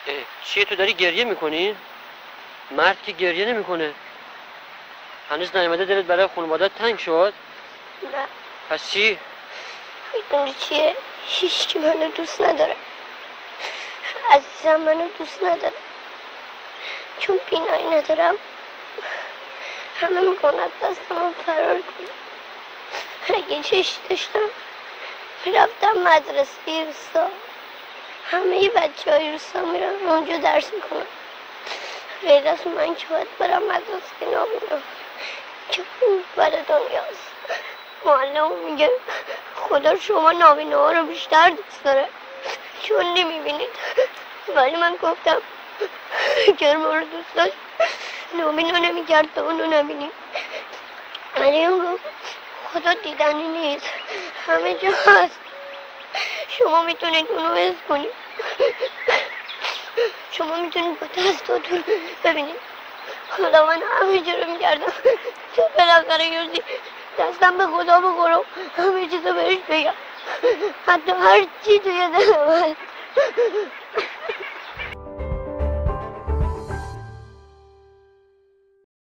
چیه تو داری گریه میکنی؟ مرد که گریه نمیکنه. هنوز نیامده دلت برای خانوادت تنگ شد؟ نه. پس چی؟ میدونی چیه؟ هیچکی منو دوست نداره. عزیزم منو دوست نداره. چون بینایی ندارم همه میکنن دستمو فرار کنم. اگه چشم داشتم میرفتم مدرسه روستا. همه بچه های روستا میرن اونجا درس میکنن. غیر از من که باید برم مدرسه نابینا که اون بر دنیاست. معلم میگه خدا شما نابینا ها رو بیشتر دوست داره چون نمیبینید. ولی من گفتم اگر ما رو دوست داشت نابینا نمیکرد تا اونو نبینیم. ولی اون گفت خدا دیدنی نیست، همه جا هست، شما میتونید اونو حس کنید. شما میتونید با دستاتون ببینید. خدا من همه جا رو میکردم تا بالاخره یوزی دستم به خدا بخورم همه چیزو بهش بگم، حتی هر چی توی دلم هست.